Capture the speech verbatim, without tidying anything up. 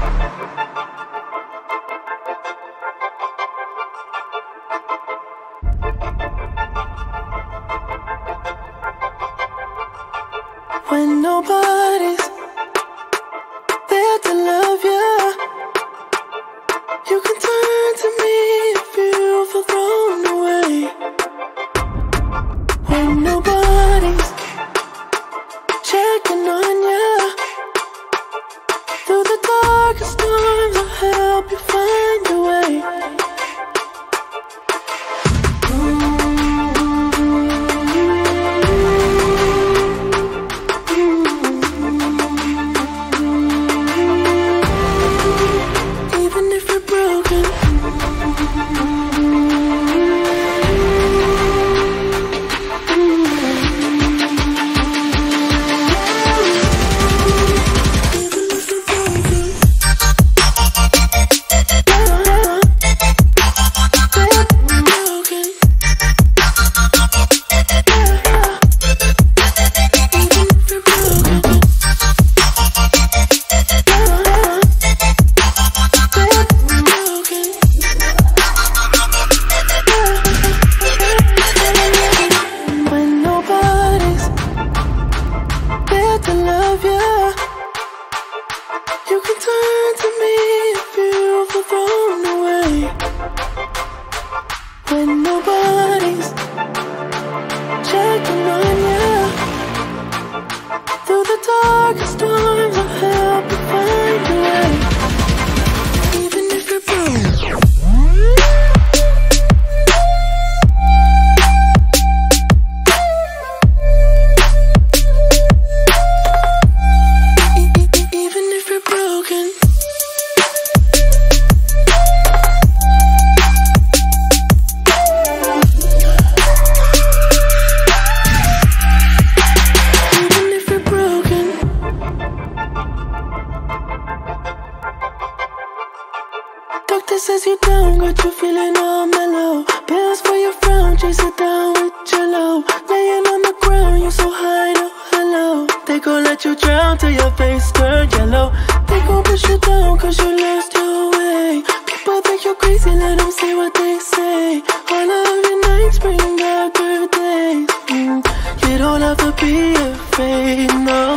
When nobody's there to love you, you can turn to me if you feel thrown away. When nobody's checking on you, through the darkest storms I'll help you find your way. To love you, you can turn to me if you feel thrown away. When nobody's checking on you, through the darkest storms I'll help you find your way. Even if you're broke. Doctor says you down, got you feeling all mellow. Pills for your frown, chase it down with your low. Laying on the ground, you so high, no hello. They gon' let you drown till your face turn yellow. They gon' push you down cause you lost your way. People think you're crazy, let them say what they say. All of your nights bring back good days. mm. You don't have to be afraid, no.